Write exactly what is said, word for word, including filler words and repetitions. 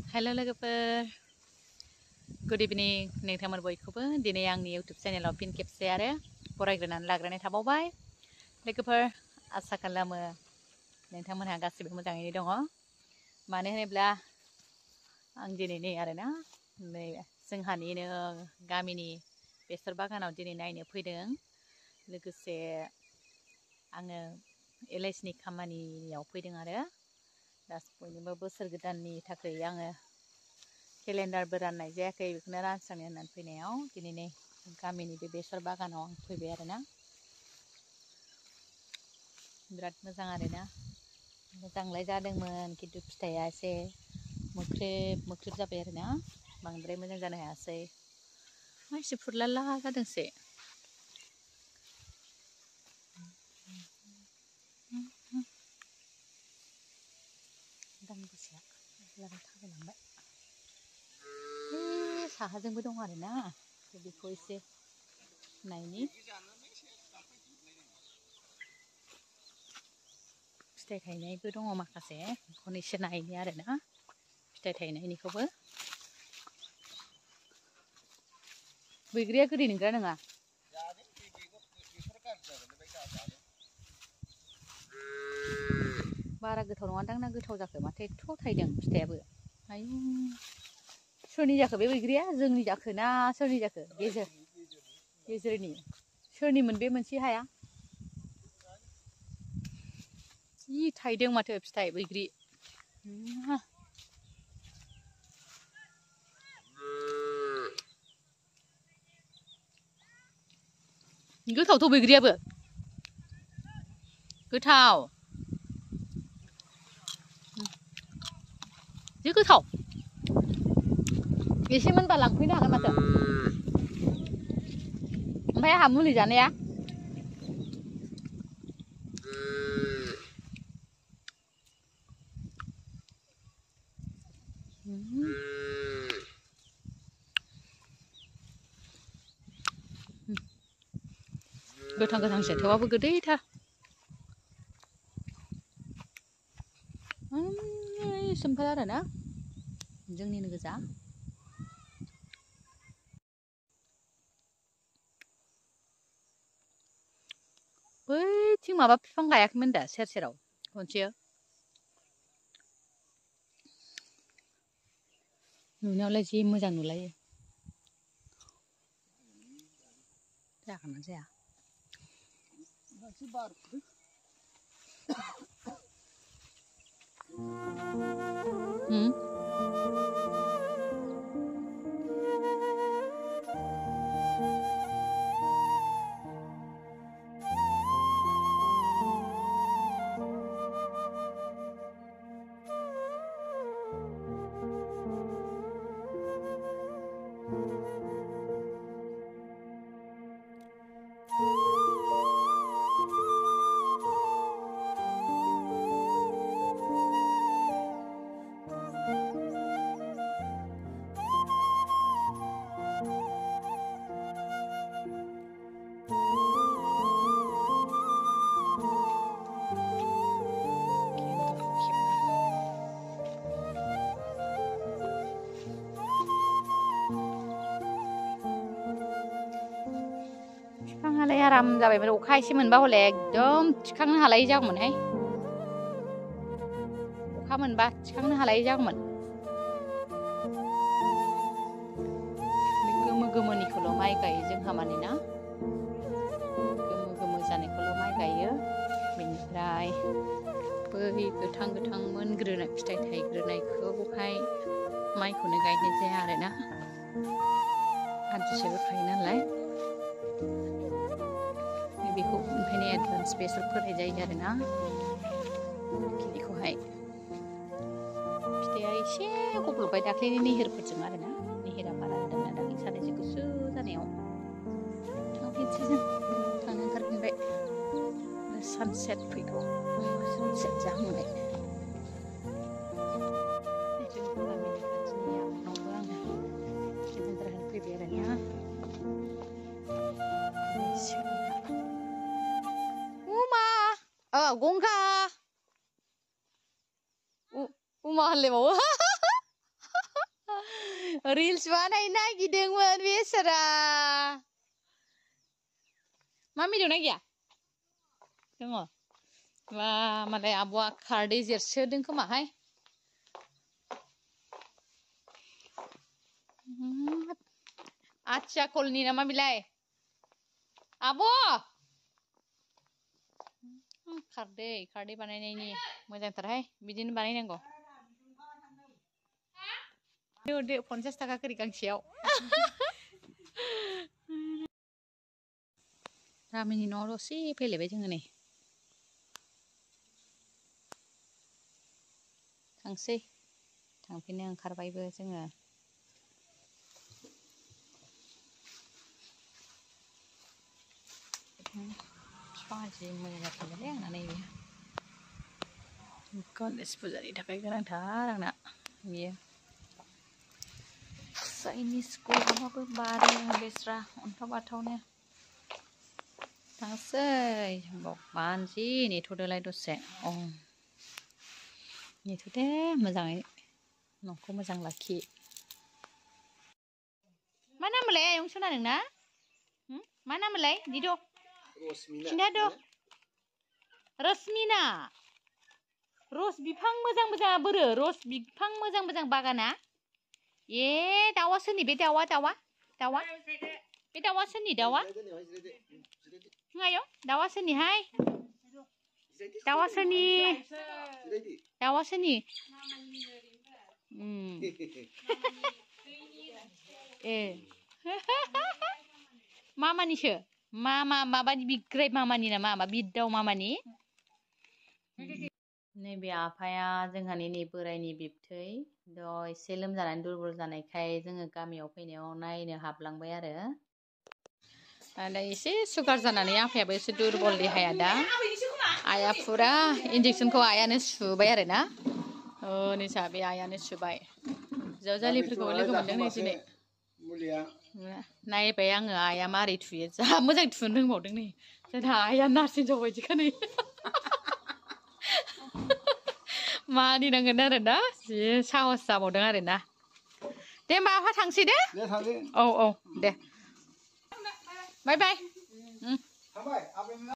हेल' लोगोफोर गुड इभिनिं नोंथांमोन बयखौबो दिनै आंनि इउटुब चेनेलाव फिन खेबसे आरो बरायग्रोनानै लाग्रोनाय थाबावबाय लोगोफोर आसा खालामो नोंथांमोनहा गासिबो मोजाङैनो दङ मानो होनोब्ला आं दिनै नै आरोना नै जोंहानिनो गामिनि बेसर बागानाव दिनै नायनो फैदों लोगोसे आङो एल आइ सि नि खामानियाव फैदों आरो दा बयनिबो बोसोर गोदाननि थाखाय आङो केलेन्डारबो राननाय जायाखै बेखौनो रानस्रांनो होननानै फैनायाव दिनै नै गामिनि बे बेसर बागानाव आं फैबाय आरोना बिराद मोजां आरोना मोजांलाय जादोंमोन खिन्थु फिथाइया एसे मोख्रेब मोख्रेब जाबाय आरोना बांद्राय मोजां जानो हायासै एसे फुरलाला जादोंसै दांगुसिया लागाय थाबायलांबाय साहाजोंबो दं आरोना बेखौ एसे नायनि फिथाइ थायनायबो दङ माखासे बेखौनो एसे नायनि आरोना फिथाइ थायनायनिखौबो बैग्रिया गोदै नंगौना नङा बारा गोथाव नङा दां ना गोथाव जाखो माथो एथ' थायदों फिथाइयाबो आयु सोरनि जाखो बे बैग्रिया जोंनि जाखो ना सोरनि जाखो गेजेर गेजेरनि सोरनिमोन बे मोनसे हाया जि थायदों माथो फिथाइ बैग्रि गोथावथ' बैग्रियाबो गोथाव जि गोथाव एसे मोनबा लांफैनो हागोन माथो ओमफ्राय आंहा मुलि जानाया गोथां गोथांसो थेवबाबो गोदैथार सोमफाय आरोना जोंनिनो गोजा बैथिं माबा बिफां गायाखैमोन दा सेर सेराव खनसे नुनायावलाय जि मोजां नुलायो जागोन ना जाया Hmm? बिफाङालाय आराम जाबायमोन अखा एसे मोनबा हले एकदम थिखांनो हालायै जागौमोनहाय अखा मोनबा थिखांनो हालायै जागौमोन बे गोमो गोमोनिखौल' माइ गायो जोंहा माने ना गोमो गोमो जानायखौल' माइ गायो बेनिफ्राय बै गोथां गोथां मोनग्रोनाय फिथाइ थायग्रोनायखौहाय माइखौनो गायनाय जाया आरोना आदिसो होखायो नालाय बेखौ ओंखायनो एडभान्स बेसर फोनाय जायो आरोना खिनिखौहाय फिथाइया एसे गब्ल'बाय दाख्लैनि निहिरफोरजों आरोना निहिरा बारा होदोंना दाख्लै सानैसो गुसु जानायाव थांफिनसै जों थांनो ओंखारफिनबाय सानसेट फैगौ सानसेट जाहांबाय जों गामिनि खाथिनि आब'नावबो आङो केलेन्डार होनो फैबाय आरोना Oh, gongga. Uma hallebawa. Reels बानायनो नागिरदोंमोन बेसारा मामि दंना गैया दङ बा मालाय आब'आ खारदै जेरसोदों खोमाहाय आथिया कलनि नामा बिलाय आब' खारदै खारदै बानायनायनि मोजांथारहाय बिदिनो बानायनांगौ दे पन्सास थाखा करि गांसेयाव गामिनि न'आव दसे फैलायबाय जोङो नै थांसै थांफिननो ओंखारबायबो जोङो बिफाङा जि मोजां जाथारबायलै आंना नैबे गणेश फुजानि थाखाय गोनांथार आंना बियो जायनि स्कुलावबाबो बारो बेस्रा अन्थाव बाथावनो थांसै मानसि नेथ'दोलाय दसे अ नेथ'दे मोजाङै न'खौ मोजां लाखि मा नामलाय आयं सना नोंना मा नामलाय दिद' खिन्थाद' रसमिना रस बिफां मोजां मोजां बोरो रस बिफां मोजां मोजां बागाना ए दाउआ सोरनि बे दाउआ दाउआ दाउआ बे दाउआ सोरनि दाउआ आयं दाउआ सोरनिहाय दाउआ सोरनि दाउआ सोरनि ए मामानिसो मामा माबानि बिग्राय मामानि नामा मा बिदाव मामानि नैबे आफाया जोंहानि नै बोरायनि बिबथै द' एसे लोमजानानै दुरबल जानायखाय जोङो गामियाव फैनायाव नायनो हाबलांबाय आरो दा एसे सुगार जानानै आफायाबो एसे दुरबल देहाया दा आइया फुरा इन्जेक्सनखौ आइयानो सुबाय आरो ना निसा बे आइयानो सुबाय जावजालिफोरखौ लोगो मोनदों नै दिनै नायबाय आङो आइया मारै थुयो जा मोजां थुनो रोंबावदों नै जोंना आइया नार्स हिनजाव बायदिखा नै मानिनांगोन आरो ना जि साहस जाबावदों आरो ना दे होमबा आफा थांसै दे औ औ दे बाय बाय